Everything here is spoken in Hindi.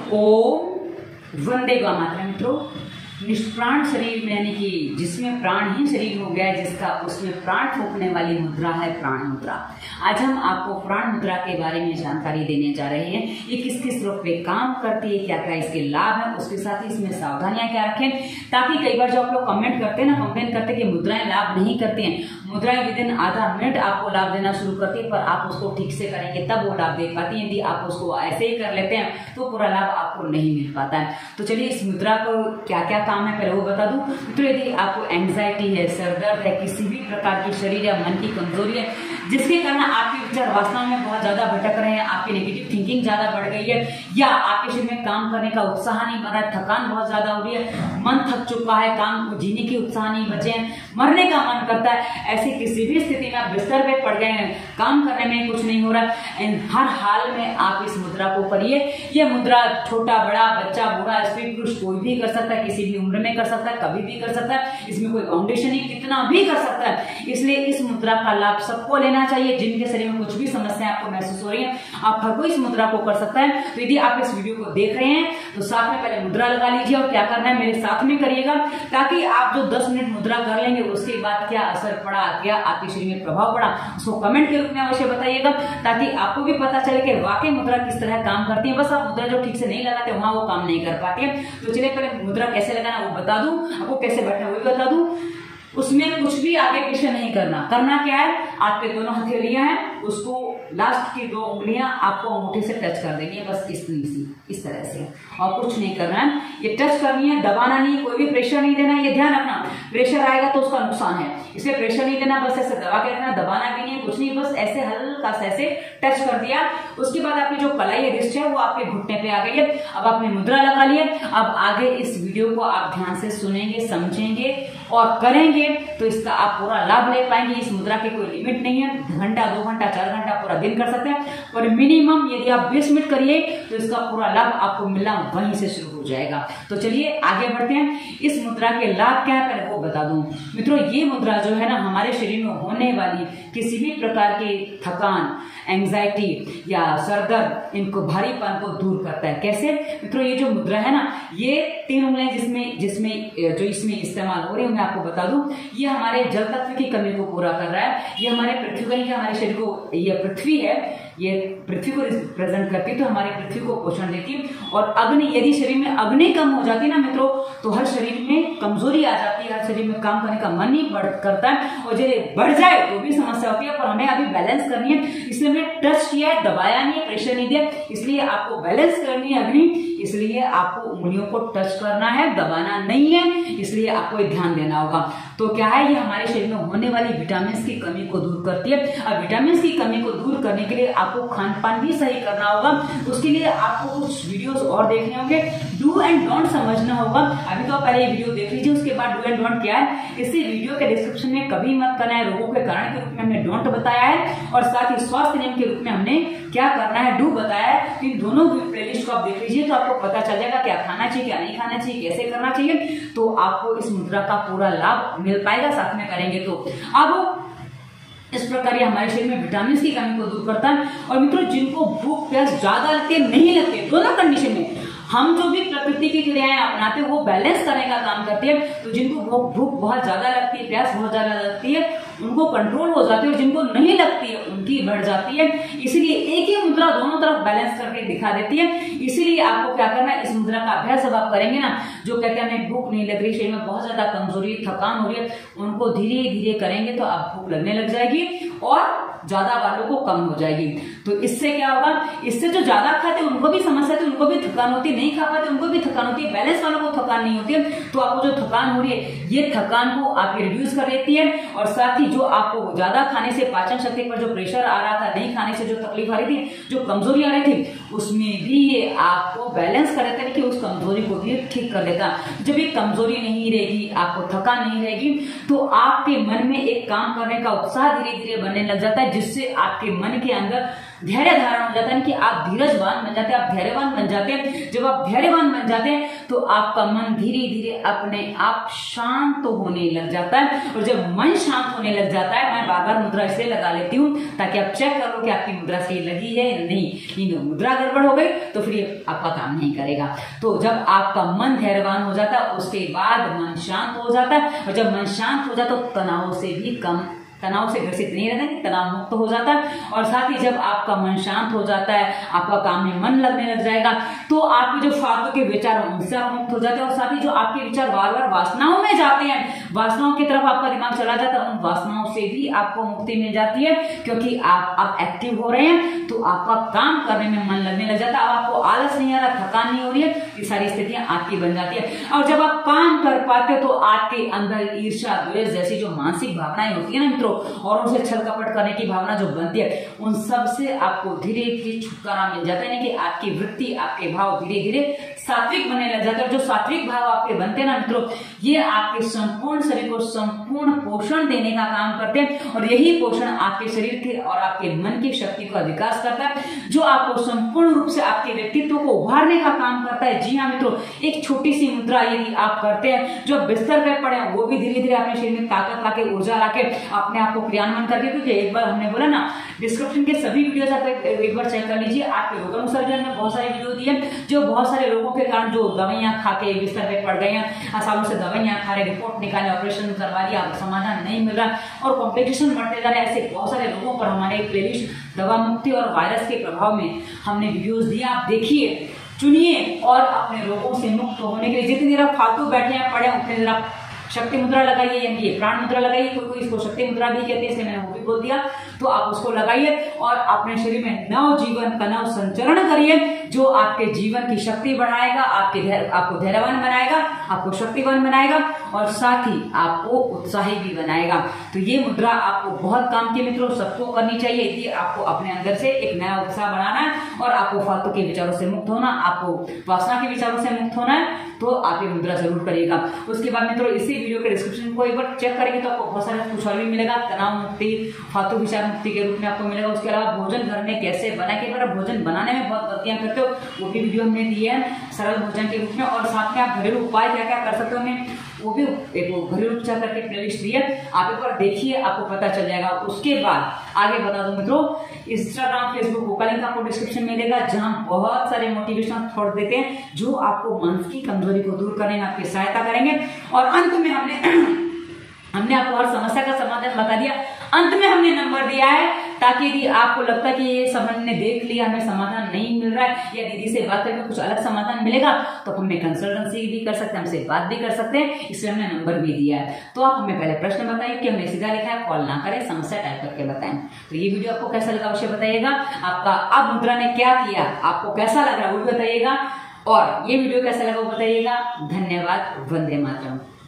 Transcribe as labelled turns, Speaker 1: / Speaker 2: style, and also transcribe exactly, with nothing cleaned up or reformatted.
Speaker 1: ओम वंदे गौ मातरम। मित्रों, निष्प्राण शरीर में यानी कि जिसमें प्राणहीन शरीर हो गया है जिसका, उसमें प्राण फूंकने वाली मुद्रा है प्राण मुद्रा। आज हम आपको प्राण मुद्रा के बारे में जानकारी देने जा रहे हैं। ये किस किस रूप में काम करती है, क्या क्या इसके लाभ है, उसके साथ ही इसमें सावधानियां क्या रखें, ताकि कई बार जो आप लोग कमेंट करते हैं ना, कंप्लेन करते हैं कि मुद्राएं लाभ नहीं करती हैं। मुद्राएं विद इन आधा मिनट आपको लाभ देना शुरू करती है, पर आप उसको ठीक से करेंगे तब वो लाभ दे पाती है। यदि आप उसको ऐसे ही कर लेते हैं तो पूरा लाभ आपको नहीं मिल पाता है। तो चलिए इस मुद्रा को क्या क्या काम है पहले वो बता दूं। तो यदि आपको एंजाइटी है, सरदर्द है, किसी भी प्रकार की शरीर या मन की कमजोरी है जिसके कारण आपके विचार वासनाओं में बहुत ज्यादा भटक रहे हैं, आपकी नेगेटिव थिंकिंग ज्यादा बढ़ गई है, या आपके शरीर में काम करने का उत्साह नहीं बन रहा है, थकान बहुत ज्यादा हो रही है, मन थक चुका है, काम को जीने की उत्साह नहीं बचे हैं, मरने का मन करता है, ऐसी किसी भी स्थिति में आप बिस्तर पे पड़ गए हैं, काम करने में कुछ नहीं हो रहा है, हर हाल में आप इस मुद्रा को करिए। यह मुद्रा छोटा बड़ा, बच्चा बूढ़ा, स्त्री पुरुष कोई भी कर सकता है, किसी भी उम्र में कर सकता है, कभी भी कर सकता है। इसमें कोई फाउंडेशन नहीं, कितना भी कर सकता है। इसलिए इस मुद्रा का लाभ सबको लेना चाहिए। जिनके शरीर में कुछ भी समस्या आपको महसूस हो रही है, आप हर कोई इस मुद्रा को कर सकता है। तो यदि आप इस वीडियो को देख रहे हैं तो साथ में पहले मुद्रा लगा लीजिए, और क्या करना है मेरे साथ में करिएगा, ताकि आप जो दस मिनट मुद्रा कर लेंगे उसके बाद क्या असर पड़ा, क्या आपके शरीर में प्रभाव पड़ा, उसको कमेंट के रूप में अवश्य बताइएगा, ताकि आपको भी पता चले कि वाकई मुद्रा किस तरह काम करती है। बस आप मुद्रा जो ठीक से नहीं लगाते वहां वो काम नहीं कर पाती है। तो चलिए पहले मुद्रा कैसे लगाना वो बता दूं, आपको कैसे बैठना वो भी बता दूं। उसमें कुछ भी आगे पीछे नहीं करना। करना क्या है, आपके दोनों हथेलियां हैं, उसको लास्ट की दो उंगलियां आपको अंगूठे से टच कर देनी है, बस इस इस तरह से, और कुछ नहीं करना है। ये टच करनी है, दबाना नहीं, कोई भी प्रेशर नहीं देना। ये ध्यान रखना, प्रेशर आएगा तो उसका नुकसान है, इसलिए प्रेशर नहीं देना, बस ऐसे दबा के रखना, दबाना भी नहीं है, कुछ नहीं, बस ऐसे हल्का सा ऐसे टच कर दिया। उसके बाद आपकी जो कलाई है, रिस्ट है, वो आपके घुटने पे आ गई है। अब आपने मुद्रा लगा ली है। अब आगे इस वीडियो को आप ध्यान से सुनेंगे, समझेंगे और करेंगे तो इसका आप पूरा लाभ ले पाएंगे। इस मुद्रा की कोई लिमिट नहीं है, घंटा, दो घंटा, चार घंटा, पूरा दिन कर सकते हैं, और मिनिमम यदि आप बीस मिनट करिए तो इसका पूरा लाभ आपको मिलना वहीं से शुरू हो जाएगा। तो चलिए आगे बढ़ते हैं। इस मुद्रा के लाभ क्या है पहले वो बता दूं। मित्रों, ये मुद्रा जो है ना, हमारे शरीर में होने वाली किसी भी प्रकार की थकान, एंजाइटी या सरदर्द, इनको भारीपन को दूर करता है। कैसे मित्रों, ये जो मुद्रा है ना, ये तीन उंगलियां जिसमें जिसमें जो इसमें इस्तेमाल हो रही है मैं आपको बता दूं, ये हमारे जल तत्व की कमी को पूरा कर रहा है। ये हमारे पृथ्वी का नहीं, हमारे शरीर को, ये पृथ्वी है, ये पृथ्वी को रिप्रेजेंट करती है, तो हमारी पृथ्वी को पोषण देती है। और अग्नि, यदि शरीर में अग्नि कम हो जाती है ना मित्रों, तो हर शरीर में कमजोरी आ जाती है, हर शरीर में काम करने का मन नहीं बढ़ करता है, और यदि बढ़ जाए तो भी समस्या होती है। पर हमें अभी बैलेंस करनी है, इसलिए हमने टच किया है, दबाया नहीं है, प्रेशर नहीं दिया, इसलिए आपको बैलेंस करनी है अग्नि, इसलिए आपको उंगलियों को टच करना है, दबाना नहीं है, इसलिए आपको ध्यान देना होगा। तो क्या है, ये हमारे शरीर में होने वाली विटामिन की कमी को दूर करती है। अब विटामिन की कमी को दूर करने के लिए आपको खान पान भी सही करना होगा। उसके लिए आपको कुछ वीडियोस और देखने होंगे, डू एंड डोंट समझना होगा। अभी तो आप पहले ये वीडियो देख लीजिए, उसके बाद डू एंड डोंट क्या है इसी वीडियो के डिस्क्रिप्शन में कभी मत करना है। रोगों के कारण के रूप में हमने डोंट बताया है, और साथ ही स्वास्थ्य नियम के रूप में हमने क्या करना है, डू बताया है। इन दोनों प्लेलिस्ट को आप देख लीजिए तो आपको पता चल जाएगा क्या खाना चाहिए, क्या नहीं खाना चाहिए, कैसे करना चाहिए। तो आपको इस मुद्रा का पूरा लाभ मिल पाएगा साथ में करेंगे तो। अब इस प्रकार ये हमारे शरीर में विटामिन की कमी को दूर करता है। और मित्रों, जिनको भूख प्यास ज्यादा लगती है, नहीं लगती है, दोनों कंडीशन में हम जो भी प्रकृति की क्रियाएं अपनाते हैं वो बैलेंस करने का काम करती है। तो जिनको भूख बहुत ज्यादा लगती है, प्यास बहुत ज्यादा लगती है, उनको कंट्रोल हो जाती है, और जिनको नहीं लगती है उनकी बढ़ जाती है। इसीलिए एक ही मुद्रा दोनों तरफ बैलेंस करके दिखा देती है। इसीलिए आपको क्या करना है, इस मुद्रा का अभ्यास जब आप करेंगे ना, जो कहते हैं हमें भूख नहीं लग रही, शरीर में बहुत ज्यादा कमजोरी, थकान हो रही है, उनको धीरे धीरे करेंगे तो आप भूख लगने लग जाएगी और ज्यादा वालों को कम हो जाएगी। तो इससे क्या होगा, इससे जो ज्यादा खाते उनको भी समस्या थी, उनको भी थकान होती है, नहीं खा पाते उनको भी थकान होती है, बैलेंस वालों को थकान नहीं होती है। तो आपको जो थकान हो रही है, ये थकान को आपकी रिड्यूस कर देती है। और साथ ही जो आपको ज्यादा खाने से पाचन शक्ति पर जो प्रेशर आ रहा था, नहीं खाने से जो तकलीफ आ रही थी, जो कमजोरी आ रही थी, उसमें भी ये आपको बैलेंस कर देता है कि उस कमजोरी को भी ठीक कर देता। जब ये कमजोरी नहीं रहेगी, आपको थकान नहीं रहेगी, तो आपके मन में एक काम करने का उत्साह धीरे धीरे बनने लग जाता है, है, जिससे आपके मन के अंदर धैर्य धारण हो जाता है कि आप धीरजवान बन जाते हैं, आप धैर्यवान बन जाते हैं। जब आप धैर्यवान बन जाते हैं तो आपका मन धीरे धीरे अपने आप शांत होने लग जाता है। और जब मन शांत होने लग जाता है, मैं बार बार मुद्रा इसलिए लगा लेती हूँ ताकि आप चेक कर लो कि आपकी मुद्रा सही लगी है या नहीं। लेकिन मुद्रा गड़बड़ हो गई तो फिर ये आपका काम नहीं करेगा। तो जब आपका मन धैर्यवान हो जाता है उसके बाद मन शांत हो जाता है, और जब मन शांत हो जाता है तो तनाव से भी कम तनाव से ग्रसित नहीं रहता है, तनाव मुक्त हो जाता है। और साथ ही जब आपका मन शांत हो जाता है, आपका काम में मन लगने लग जाएगा, तो आपके जो फालतू के विचार उनसे आप मुक्त हो जाते हैं। और साथ ही जो आपके विचार बार बार वासनाओं में जाते हैं, वासनाओं की तरफ आपका दिमाग चला जाता है, उन वासनाओं से भी आपको मुक्ति मिल जाती है, क्योंकि आप आप एक्टिव हो रहे हैं तो आपका काम करने में मन लगने लग जाता है। अब आपको आलस नहीं आ रहा, थकान नहीं हो रही है, ये सारी स्थितियां आपकी बन जाती है। और जब आप काम कर पाते हो तो आपके अंदर ईर्ष्या, द्वेष जैसी जो मानसिक भावनाएं होती है ना मित्रों, और उनसे छल कपट करने की भावना जो बनती है, उन सब से आपको धीरे धीरे छुटकारा मिल जाता है। कि आपकी वृत्ति, आपके भाव धीरे धीरे सात्विक बनने लग जाते हैं। जो सात्विक भाव आपके बनते हैं ना मित्रों, ये आपके संपूर्ण शरीर को संपूर्ण पोषण देने का काम करते हैं। और यही पोषण आपके शरीर के और आपके मन की शक्ति का विकास करता है, जो आपको संपूर्ण रूप से आपके व्यक्तित्व को उभारने का काम करता है। जी हाँ मित्रों, एक छोटी सी मुद्रा यदि आप करते हैं, जो बिस्तर पे पड़े हैं वो भी धीरे धीरे अपने शरीर में ताकत लाके, ऊर्जा लाके अपने आप को क्रियान्वयन करके, क्योंकि एक बार हमने बोला ना, डिस्क्रिप्शन के सभी वीडियोस आप एक बार चेक कर लीजिए। आपके रोगानुसार में बहुत सारे वीडियो दिए, जो बहुत सारे रोगों के कारण जो दवाइयां खा के बिस्तर पे पड़ गए हैं, सालों से दवाइयां खा रहे, रिपोर्ट निकाले, ऑपरेशन करवा लिया, समाधान नहीं मिल रहा और कॉम्प्लिकेशन बढ़ते जा रहे, ऐसे बहुत सारे रोगों पर हमारे प्लेलिस्ट दवा मुक्ति और वायरस के प्रभाव में हमने वीडियोस दिए। आप देखिए, चुनिए और अपने रोगों से मुक्त होने के लिए जितनी देर आप फालतू बैठे हैं पड़े उतनी देर आप शक्ति मुद्रा लगाइए, यानी ये प्राण मुद्रा लगाइए। कोई कोई इसको शक्ति मुद्रा भी कहते हैं, इसलिए मैंने वो भी बोल दिया। तो आप उसको लगाइए और अपने शरीर में नव जीवन का नव संचरण करिए, जो आपके जीवन की शक्ति बढ़ाएगा, आपके धैर्य आपको धैर्यवान बनाएगा, आपको शक्तिवान बनाएगा और साथ ही आपको उत्साही भी बनाएगा। तो ये मुद्रा आपको बहुत काम की मित्रों, सबको करनी चाहिए। यदि आपको अपने अंदर से एक नया उत्साह बनाना है और आपको फालतू के विचारों से मुक्त होना, आपको वासना के विचारों से मुक्त होना है, तो आप ये मुद्रा जरूर करिएगा। उसके बाद मित्रों, इसी वीडियो के डिस्क्रिप्शन को एक बार चेक करेंगे तो आपको बहुत सारे कुछ और भी मिलेगा। तनाव मुक्ति, फालतू विचार मुक्ति के रूप में आपको मिलेगा। उसके अलावा भोजन घर में कैसे बनाए, कि अगर भोजन बनाने में बहुत गलतियां करते हो, वो भी वीडियो हमने दिए हैं सरल भोजन के रूप में। और साथ में आप घरेलू उपाय क्या क्या कर सकते हो, हमने वो भी एक घरेलू उपचार करके प्लेलिस्ट दी है, आप एक बार देखिए, आपको पता चल जाएगा। उसके बाद आगे बता दूं मित्रों, इंस्टाग्राम, फेसबुक का लिंक आपको डिस्क्रिप्शन में मिलेगा, जहां बहुत सारे मोटिवेशनल थॉट देते हैं जो आपको मन की कमजोरी को दूर करने में आपकी सहायता करेंगे। और अंत में हमने हमने आपको हर समस्या का समाधान बता दिया। अंत में हमने नंबर दिया है ताकि यदि आपको लगता है कि ये सब हमने देख लिया, हमें समाधान नहीं मिल रहा है या दीदी से बात करके कुछ अलग समाधान मिलेगा, तो हमें कंसल्टेंसी भी कर सकते हैं, हमसे बात भी कर सकते हैं, इसलिए हमने नंबर भी दिया है। तो आप हमें पहले प्रश्न बताइए कि हमने सीधा लिखा है, कॉल ना करें, समस्या टाइप करके बताएं। तो ये वीडियो आपको कैसा लगा अवश्य बताइएगा। आपका अब मुद्रा ने क्या किया, आपको कैसा लग रहा है वो भी बताइएगा, और ये वीडियो कैसा लगा वो बताइएगा। धन्यवाद। वंदे मातरम।